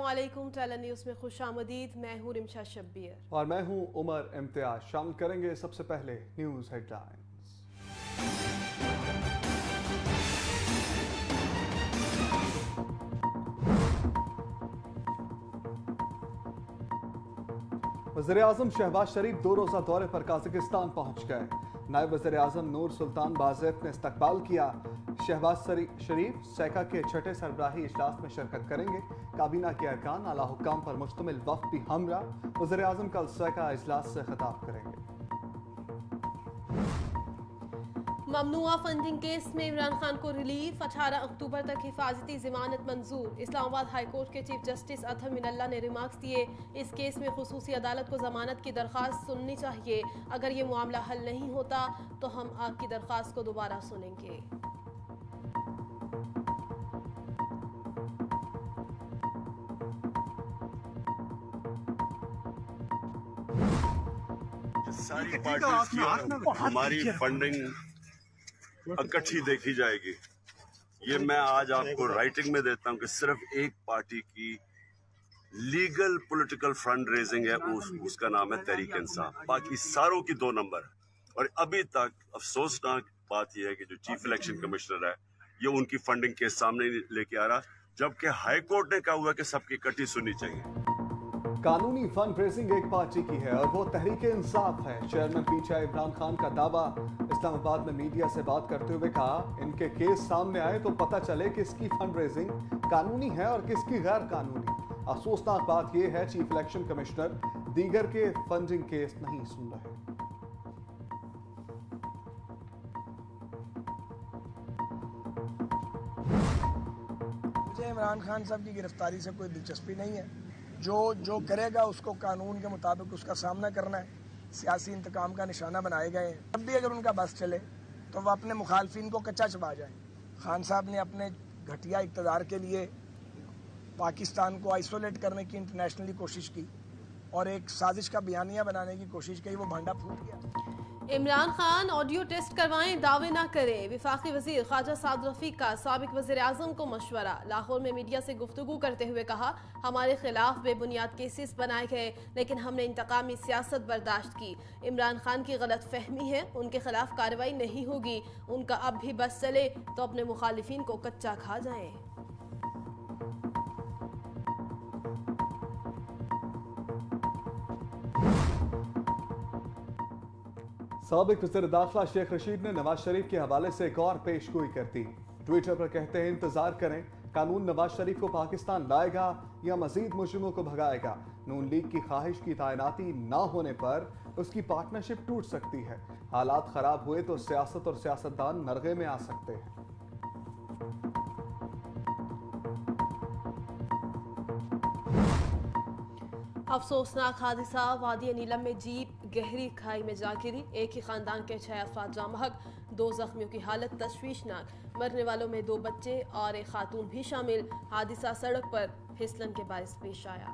अस्सलामुअलैकुम। Talon news में खुशामदीद। मैं हूँ रिमशा शब्बीर और मैं हूँ उमर इम्तियाज। शामिल करेंगे सबसे पहले न्यूज़ हेडलाइंस। वज़ीर-ए-आज़म शहबाज शरीफ 2 रोज़ा दौरे पर काज़ाकिस्तान पहुंच गए। नायब वज़ीर-ए-आज़म नूर सुल्तान बाज़ेफ ने इस्तकबाल किया। शहबाज शरीफ सैका के छठे सरबराही इजलास में शिरकत करेंगे। काबीना के अरकान आला हुक्काम पर मुश्तमिल वफ़द भी हमरा। वज़ीर-ए-आज़म कल सैका इजलास से खिताब करेंगे। ममनुआ फंडिंग केस में इमरान खान को रिलीफ। 18 अक्टूबर तक हिफाजती जमानत मंजूर। इस्लामाबाद हाई कोर्ट के चीफ जस्टिस अतहर मिनल्ला ने रिमार्क्स दिए। इस केस में खुसूसी अदालत को जमानत की दरख्वास्त सुननी चाहिए। अगर ये मामला हल नहीं होता तो हम आपकी दरख्वास्त को दोबारा सुनेंगे। सारी पार्टीज की हमारी फंडिंग इकट्ठी देखी जाएगी। ये मैं आज आपको राइटिंग में देता हूं कि सिर्फ एक पार्टी की लीगल पॉलिटिकल फंड रेजिंग है, उसका नाम है तहरीक इंसाफ। बाकी सारों की 2 नंबर। और अभी तक अफसोसनाक बात यह है कि जो चीफ इलेक्शन कमिश्नर है ये उनकी फंडिंग के सामने लेके आ रहा, जबकि हाई कोर्ट ने कहा हुआ कि सबकी इकट्ठी सुननी चाहिए। कानूनी फंड रेजिंग एक पार्टी की है और वो तहरीक इंसाफ है। चेयरमैन पीटीआई इमरान खान का दावा। इस्लामाबाद में मीडिया से बात करते हुए कहा, इनके केस सामने आए तो पता चले किसकी फंड रेजिंग कानूनी है और किसकी गैर कानूनी। अफसोसनाक बात यह है चीफ इलेक्शन कमिश्नर दीगर के फंडिंग केस नहीं सुन रहे। मुझे इमरान खान साहब की गिरफ्तारी से कोई दिलचस्पी नहीं है। जो करेगा उसको कानून के मुताबिक उसका सामना करना है। सियासी इंतकाम का निशाना बनाए गए हैं। तब भी अगर उनका बस चले तो वह अपने मुखालफिन को कच्चा चबा जाए। खान साहब ने अपने घटिया इक़्तिदार के लिए पाकिस्तान को आइसोलेट करने की इंटरनेशनली कोशिश की और एक साजिश का बयानिया बनाने की कोशिश की। वो भांडा फूट गया। इमरान खान ऑडियो टेस्ट करवाएं, दावे ना करें। विफाकी वजीर ख्वाजा साद रफीक का साबिक वजीर आजम को मशवरा। लाहौर में मीडिया से गुफ्तगू करते हुए कहा, हमारे खिलाफ बेबुनियाद केसेस बनाए गए लेकिन हमने इंतकामी सियासत बर्दाश्त की। इमरान खान की गलत फहमी है, उनके खिलाफ कार्रवाई नहीं होगी। उनका अब भी बस चले तो अपने मुखालिफिन को कच्चा खा जाएं। साबिक वज़ीर दाखिला शेख रशीद ने नवाज शरीफ के हवाले से एक और पेशगोई कर दी। ट्विटर पर कहते हैं, इंतजार करें, कानून नवाज शरीफ को पाकिस्तान लाएगा या मजीद मुजरिमों को भगाएगा। नून लीग की ख्वाहिश की तैनाती ना होने पर उसकी पार्टनरशिप टूट सकती है। हालात खराब हुए तो सियासत और सियासतदान नरगे में आ सकते हैं। अफसोसनाक हादसा। वादी नीलम में जीप गहरी खाई में जा गिरी। एक ही खानदान के 6 अफराद जाँ बहक। 2 जख्मियों की हालत तशवीशनाक। मरने वालों में 2 बच्चे और एक खातून भी शामिल। हादसा सड़क पर फिसलन के बायस पेश आया।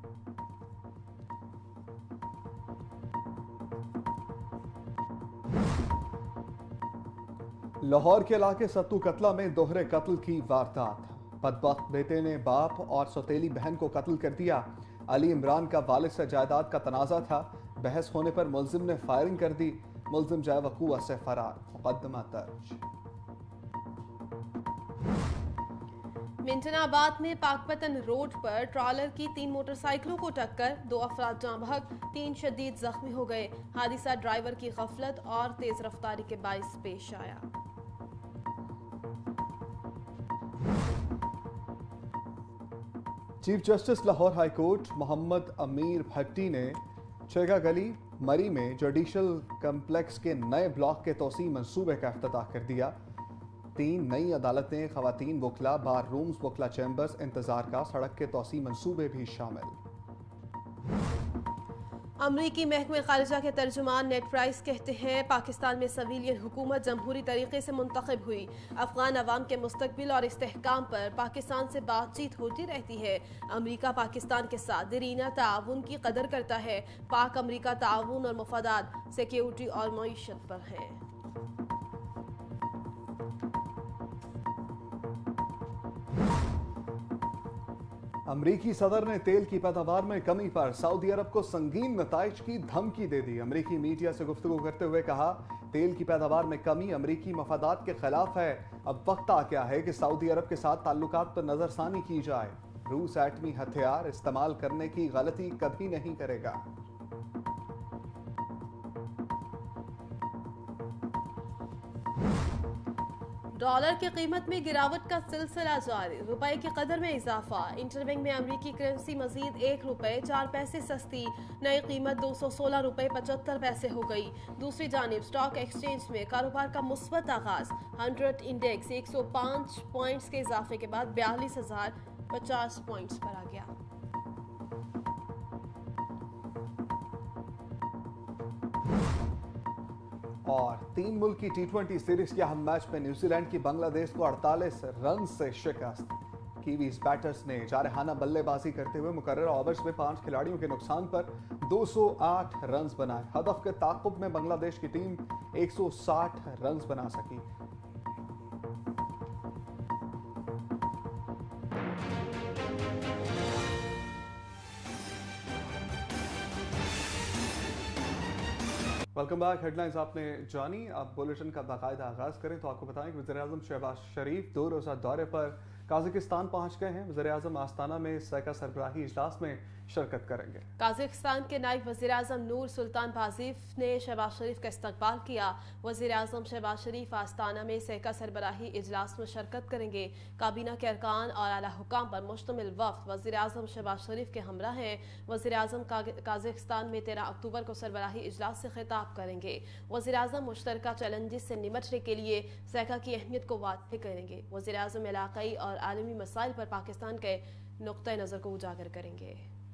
लाहौर के इलाके सत्तू कतला में दोहरे कत्ल की वारदात। बदबख्त बेटे ने बाप और सौतेली बहन को कत्ल कर दिया। अली इमरान का वालिद से जायदाद का तनाजा था। बहस होने पर मुलजिम ने फायरिंग कर दी। मुलजिम जाए वकूआ से फरार। मुकदमा दर्ज। मिंटनाबाद में पाकपतन रोड पर ट्रॉलर की 3 मोटरसाइकिलों को टक्कर। 2 अफराद जाँ बहक, 3 शदीद जख्मी हो गए। हादसा ड्राइवर की गफलत और तेज रफ्तारी के बायस पेश आया। Chief justice Lahore high court Mohammad Ameer Bhatti ने चेगा गली मरी में जुडिशल कम्प्लेक्स के नए ब्लॉक के तोसी मंसूबे का इफ्तिताह कर दिया। 3 नई अदालतें, खवातीन वकला, बार रूम्स, वकला चैम्बर्स, इंतजार का सड़क के तोसी मंसूबे भी शामिल। अमरीकी महकमे खारिजा के तर्जुमान नेड प्राइस कहते हैं, पाकिस्तान में सिविलियन हुकूमत जमहूरी तरीके से मुंतखब हुई। अफगान अवाम के मुस्तकबिल और इस्तेहकाम पर पाकिस्तान से बातचीत होती रहती है। अमरीका पाकिस्तान के साथ दरीना ताउन की कदर करता है। पाक अमरीका ताउन और मफादात सिक्योरिटी और मईशत पर हैं। अमरीकी सदर ने तेल की पैदावार में कमी पर सऊदी अरब को संगीन नताइज की धमकी दे दी। अमरीकी मीडिया से गुफ्तगू करते हुए कहा, तेल की पैदावार में कमी अमरीकी मफादात के खिलाफ है। अब वक्त आ गया है कि सऊदी अरब के साथ ताल्लुकात पर नजरसानी की जाए। रूस एटमी हथियार इस्तेमाल करने की गलती कभी नहीं करेगा। डॉलर की कीमत में गिरावट का सिलसिला जारी, रुपए की कदर में इजाफा। इंटरबैंक में अमरीकी करेंसी मजीद 1 रुपए 4 पैसे सस्ती, नई कीमत 216 रुपए 75 पैसे हो गई। दूसरी जानिब स्टॉक एक्सचेंज में कारोबार का मुस्बत आगाज। 100 इंडेक्स 105 पॉइंट्स के इजाफे के बाद 42,050 पॉइंट्स पर आ गया। और 3 मुल्क की T20 सीरीज के अहम मैच में न्यूजीलैंड की बांग्लादेश को 48 रन से शिकस्त। कीवीज बैटर्स ने जारहाना बल्लेबाजी करते हुए मुकर्रर ओवर्स में 5 खिलाड़ियों के नुकसान पर 208 रन बनाए। हदफ के ताक़ुब में बांग्लादेश की टीम 160 रन बना सकी। Welcome back. हेडलाइंस आपने जानी। अब बुलेटिन का बाकायदा आगाज करें तो आपको बताएं कि वज़ीर-ए-आज़म शहबाज शरीफ 2 रोज़ा दौरे पर काज़ाकिस्तान पहुंच गए हैं। वज़ीर-ए-आज़म आस्ताना में सैका सरबराही इजलास में शिरकत करेंगे। काज़ाकिस्तान के नायब वज़ीर-ए-आज़म नूर सुल्तान बाज़ीफ ने शहबाज शरीफ का इस्तकबाल किया। वज़ीर-ए-आज़म शहबाज शरीफ आस्ताना में सैका सरबराही इजलास में शिरकत करेंगे। काबीना के अरकान और आला हुकाम पर मुश्तमिल वफ़द वज़ीर-ए-आज़म शहबाज शरीफ के हमरा हैं। वज़ीर-ए-आज़म काज़ाकिस्तान में 13 अक्टूबर को सरबराही इजलास से खिताब करेंगे। वज़ीर-ए-आज़म मुश्तरका चैलेंजेस से निपटने के लिए सैका की अहमियत को वाज़ेह करेंगे। वज़ीर-ए-आज़म इलाक़ाई और आलमी मसाइल पर पाकिस्तान के नुक्ता नज़र को उजागर करेंगे।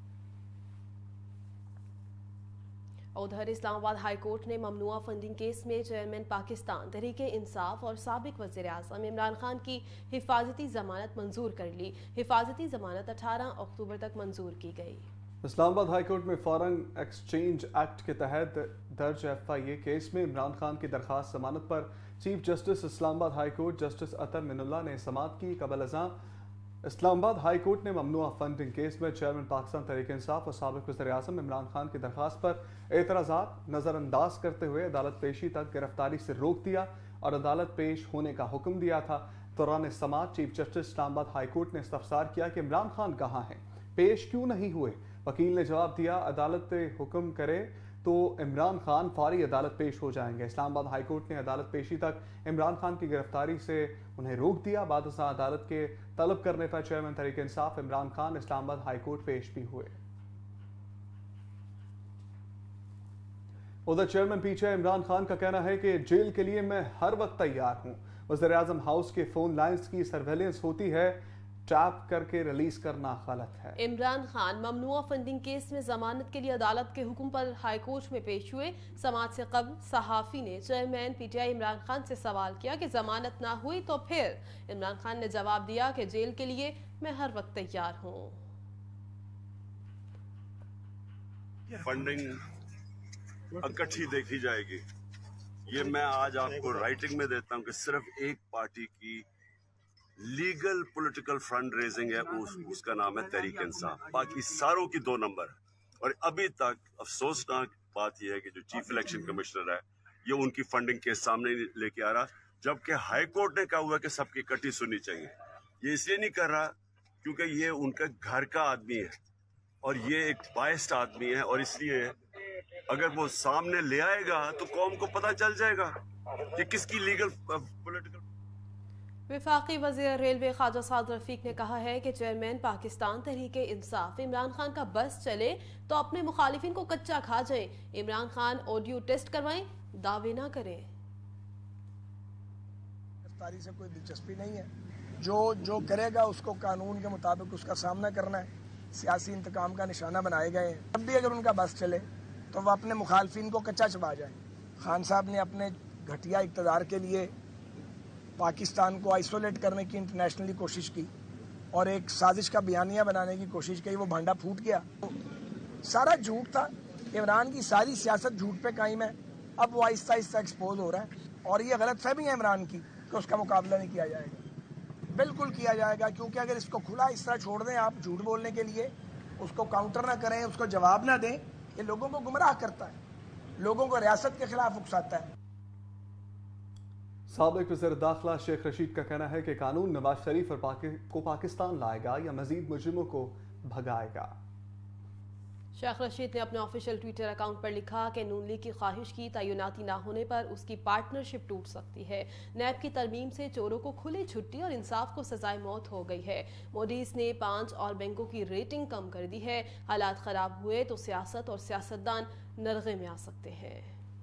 उधर इस्लामाबाद हाई कोर्ट ने ममनुआ फंडिंग केस में चेयरमैन पाकिस्तान तहरीके इंसाफ और साबिक वज़ीर-ए-आज़म इमरान खान की हिफाजती जमानत मंजूर कर ली। हिफाजती जमानत 18 अक्टूबर तक मंजूर की गई। इस्लामाबाद हाई कोर्ट में फॉरेन एक्सचेंज एक्ट के तहत दर्ज FIA केस में इमरान खान की दरखास्त जमानत पर chief justice Islamabad high court justice Athar Minallah ने समाअत की। कबल अज़ां इस्लामाबाद हाई कोर्ट ने ममनुआ फंडिंग केस में चेयरमैन पाकिस्तान तहरीके इंसाफ और साबिक वज़ीर-ए-आज़म इमरान खान की दरखास्त पर एतराज़ात नज़रअंदाज करते हुए अदालत पेशी तक गिरफ्तारी से रोक दिया और अदालत पेश होने का हुक्म दिया था। दौरान समाअत chief justice Islamabad high court ने इस्तफसार किया कि इमरान खान कहाँ हैं, पेश क्यों नहीं हुए। वकील ने जवाब दिया, अदालत हुक्म करे तो इमरान खान फौरी अदालत पेश हो जाएंगे। इस्लामाबाद हाई कोर्ट ने अदालत पेशी तक इमरान खान की गिरफ्तारी से उन्हें रोक दिया। बाद अदालत के तलब करने पर chairman Tehreek-e Insaf Imran Khan Islamabad high court पेश भी हुए। उधर चेयरमैन पीछे इमरान खान का कहना है कि जेल के लिए मैं हर वक्त तैयार हूं। वज़ीर-ए-आज़म हाउस के फोन लाइंस की सर्वेलेंस होती है, टैप करके रिलीज करना गलत है। इमरान खान ममनुआ फंडिंग केस में जमानत के लिए अदालत के हुक्म पर हाई कोर्ट में पेश हुए। समाअत से कबल सहाफी ने चेयरमैन PTI इमरान खान से सवाल किया कि जमानत ना हुई तो फिर। इमरान खान ने जवाब दिया कि जेल के लिए मैं हर वक्त तैयार हूँ। फंडिंग इकट्ठी देखी जाएगी। ये मैं आज आपको राइटिंग में देता हूँ कि सिर्फ एक पार्टी की लीगल पॉलिटिकल फंड रेजिंग है, उसका नाम है तहरीक इंसाफ। बाकी सारों की 2 नंबर। और अभी तक अफसोसनाक बात यह है कि जो चीफ इलेक्शन कमिश्नर है ये उनकी फंडिंग के सामने लेके आ रहा, जबकि हाई कोर्ट ने कहा हुआ कि सबकी इकट्ठी सुननी चाहिए। ये इसलिए नहीं कर रहा क्योंकि ये उनका घर का आदमी है और ये एक बायस्ड आदमी है, और इसलिए अगर वो सामने ले आएगा तो कौम को पता चल जाएगा कि किसकी लीगल पॉलिटिकल। वफाकी वज़ीर रेलवे ख्वाजा साद रफीक ने कहा है कि चेयरमैन पाकिस्तान तहरीके इंसाफ इमरान खान का बस चले तो अपने मुखालिफिन को कच्चा खा जाए। इमरान खान ऑडियो टेस्ट करवाएं, दावे ना करें। गिरफ्तारी से कोई दिलचस्पी नहीं है। जो करेगा उसको कानून के मुताबिक उसका सामना करना है। सियासी इंतकाम का निशाना बनाए गए हैं। जब भी अगर उनका बस चले तो वह अपने मुखालिफिन को कच्चा चबा जाए। खान साहब ने अपने घटिया इक़्तिदार के लिए पाकिस्तान को आइसोलेट करने की इंटरनेशनली कोशिश की और एक साजिश का बयानिया बनाने की कोशिश की। वो भांडा फूट गया। तो सारा झूठ था। इमरान की सारी सियासत झूठ पे कायम है। अब वो आहिस्ता आहिस्ता एक्सपोज हो रहा है और ये गलत फहमी है इमरान की कि उसका मुकाबला नहीं किया जाएगा। बिल्कुल किया जाएगा, क्योंकि अगर इसको खुला इस तरह छोड़ दें आप झूठ बोलने के लिए, उसको काउंटर ना करें, उसको जवाब ना दें, ये लोगों को गुमराह करता है, लोगों को रियासत के खिलाफ उकसाता है। साबिक वज़ीर दाखिला शेख रशीद का कहना है कि कानून नवाज शरीफ को पाकिस्तान लाएगा या मजीद मुजरिमों को भगाएगा। शेख रशीद ने अपने ऑफिशियल ट्विटर अकाउंट पर लिखा कि नून लीग की ख्वाहिश की तैनाती ना होने पर उसकी पार्टनरशिप टूट सकती है। नैब की तरमीम से चोरों को खुली छुट्टी और इंसाफ को सजाए मौत हो गई है। मोडीज ने 5 और बैंकों की रेटिंग कम कर दी है। हालात खराब हुए तो सियासत और सियासतदान नरगे में आ सकते हैं।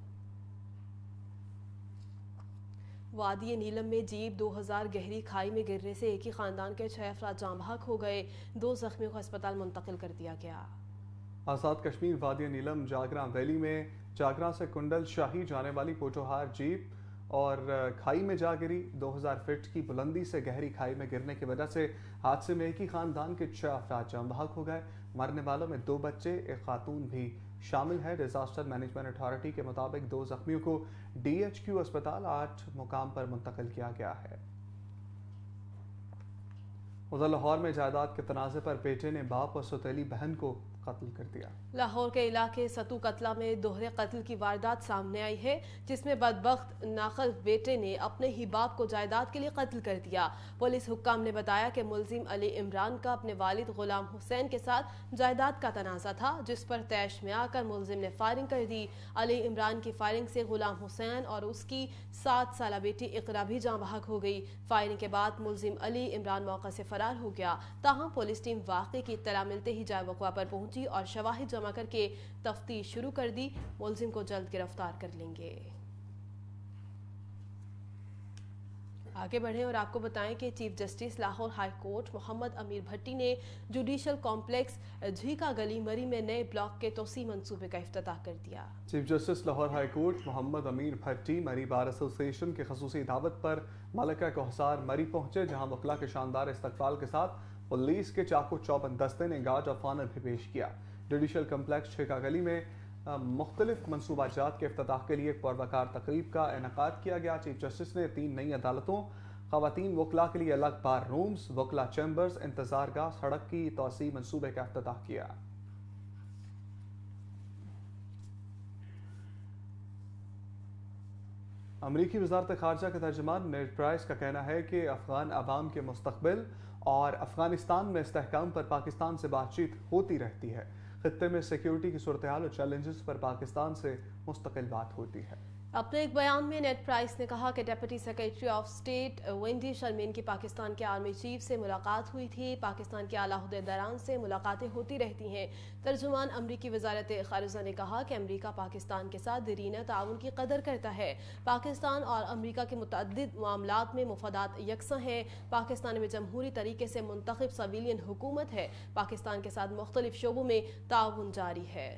वादी नीलम में जीप 2000 गहरी खाई में गिरने से एक ही खानदान के 6 अफराद जाँ बहक हो गए। 2 जख्मियों को अस्पताल मुंतकिल कर दिया गया। आज़ाद कश्मीर वादी नीलम जागरा वैली में जागरा से कुंडल शाही जाने वाली पोटोहार जीप और खाई में जा गिरी। 2000 फीट की बुलंदी से गहरी खाई में गिरने की वजह से हादसे में एक ही खानदान के 6 अफराद जाँ बहक हो गए। मरने वालों में 2 बच्चे, एक खातून भी शामिल है। डिजास्टर मैनेजमेंट अथॉरिटी के मुताबिक 2 जख्मियों को DHQ अस्पताल 8 मुकाम पर मुंतकिल किया गया है। उधर लाहौर में जायदाद के तनाज़े पर बेटे ने बाप और सौतेली बहन को कत्ल कर दिया। लाहौर के इलाके सतू कतला में दोहरे कत्ल की वारदात सामने आई है, जिसमें बदबख्त नाखल बेटे ने अपने ही बाप को जायदाद के लिए कत्ल कर दिया। पुलिस हुक्काम ने बताया कि मुलजिम अली इमरान का अपने वालिद गुलाम हुसैन के साथ जायदाद का तनाज़ा था, जिस पर तैश में आकर मुलजिम ने फायरिंग कर दी। अली इमरान की फायरिंग से गुलाम हुसैन और उसकी 7 साला बेटी इकरा भी जाँ बहक हो गई। फायरिंग के बाद मुलजिम अली इमरान मौका से फरार हो गया। ताहम पुलिस टीम वाक़े की इत्तला मिलते ही जाए वक़्वा पर पहुंची और शवाहिद जमा करके तफ्तीश शुरू कर दी। मुलजिम को जल्द गिरफ्तार कर लेंगे। आगे बढ़ें और आपको बताएं कि chief justice Lahore high court Mohammad Ameer Bhatti ने जुडिशल कॉम्प्लेक्स झीका गली मरी में नए ब्लॉक के तोसी मंसूबे का इफ्तिताह कर दिया। Chief justice Lahore high court Mohammad Ameer Bhatti मरी बार एसोसिएशन की खसूसी दावत पर मलका कोहसार मरी पहुंचे, जहां वकला के शानदार इस्तकबाल के साथ पुलिस के चाकू चौबंद दस्ते ने गार्ड ऑफ ऑनर भी पेश किया। जुडिशल कम्प्लेक्स झीका गली में मुख्तलिफ मनसूबाजात के इफ्तिताह के लिए एक पुरवकार तकरीब का इनेकाद किया गया। चीफ जस्टिस ने 3 नई अदालतों, खवातीन वकला के लिए अलग बार रूम्स, वकला चैम्बर्स, इंतजार गाह, सड़क की तोसी मनसूबे का इफ्तिताह किया। अमरीकी वज़ारत ख़ारजा के तर्जुमान नेड प्राइस का कहना है कि अफ़गान अवाम के मुस्तक़बिल और अफ़गानिस्तान में इस्तेहकाम पर पाकिस्तान से बातचीत होती रहती है। खित्ते में सिक्योरिटी की सूरत हाल और चैलेंजेस पर पाकिस्तान से मुस्तकिल बात होती है। अपने एक बयान में नेड प्राइस ने कहा कि deputy secretary of state Wendy Sherman की पाकिस्तान के आर्मी चीफ से मुलाकात हुई थी। पाकिस्तान के आला अहदेदारान से मुलाकातें होती रहती हैं। तर्जुमान अमरीकी वजारत ख़ारिजा ने कहा कि अमरीका पाकिस्तान के साथ दरीना ताउन की कदर करता है। पाकिस्तान और अमरीका के मुतअद्दिद मामलात में मुफादात यकसां हैं। पाकिस्तान में जमहूरी तरीके से मुंतखब सिविलियन हुकूमत है। पाकिस्तान के साथ मुख्तलिफ शोबों में ताउन जारी है।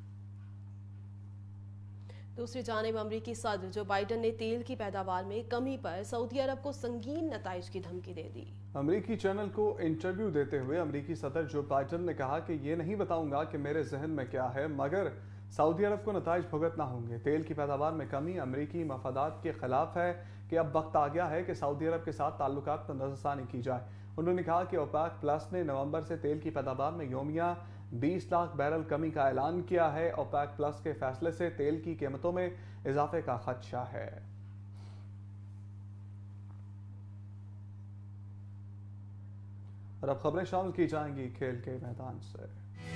दूसरी जानिब अमरीकी सदर जो बाइडन ने तेल की पैदावार में कमी पर सऊदी अरब को संगीन नताइज की धमकी दे दी। अमरीकी चैनल को इंटरव्यू देते हुए अमरीकी सदर जो बाइडन ने कहा कि ये नहीं बताऊंगा कि मेरे जहन में क्या है, मगर सऊदी अरब को नताइज भुगतना होंगे। तेल की पैदावार में कमी अमरीकी मफादात के खिलाफ है कि अब वक्त आ गया है कि सऊदी अरब के साथ ताल्लुकात पर नजरसानी की जाए। उन्होंने कहा कि ओपेक प्लस ने नवंबर से तेल की पैदावार में योमिया 20 लाख बैरल कमी का ऐलान किया है। ओपेक प्लस के फैसले से तेल की कीमतों में इजाफे का खदशा है। और अब खबरें शामिल की जाएंगी खेल के मैदान से।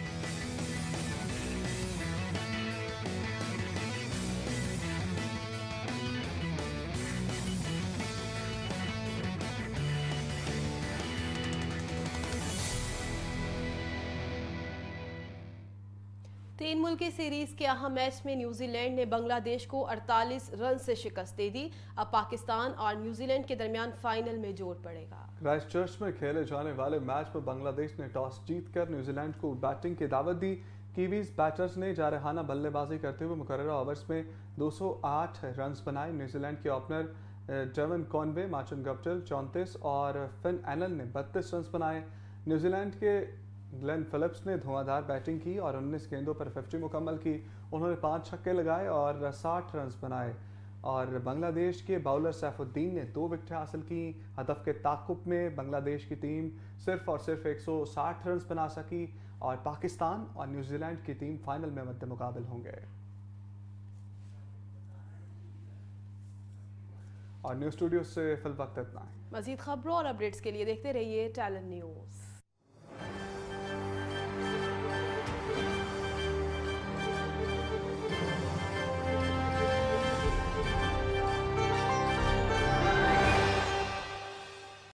तीन मुल्की सीरीज के अहम मैच में न्यूजीलैंड ने बांग्लादेश को 48 रन से शिकस्त दे दी। अब पाकिस्तान और न्यूजीलैंड के दरमियान फाइनल में जोर पड़ेगा। क्राइस्टचर्च में खेले जाने वाले मैच में बांग्लादेश ने टॉस जीतकर न्यूजीलैंड को बैटिंग की दावत दी। कीवीज बैटर्स ने जारहाना बल्लेबाजी करते हुए मुकर्ररा ओवर्स में 208 रन बनाए। न्यूजीलैंड के opener Devon Conway, Martin Guptill 34 और फिन एनल ने 32 रन बनाए। न्यूजीलैंड के ग्लेन फिलिप्स ने धुआंधार बैटिंग की और 19 गेंदों पर 50 मुकम्मल की। उन्होंने 5 छक्के लगाए और 60 रन बनाए। और बांग्लादेश के बाउलर सैफुद्दीन ने 2 विकेट हासिल की। हदफ के ताक़ुब में बांग्लादेश की टीम सिर्फ और सिर्फ 160 रन बना सकी और पाकिस्तान और न्यूजीलैंड की टीम फाइनल में मद्दे मुकाबिल होंगे। और न्यूज़ स्टूडियो से फिल वक्त इतना है। मजीद खबरों और अपडेट्स के लिए देखते रहिए टैलेंट न्यूज़।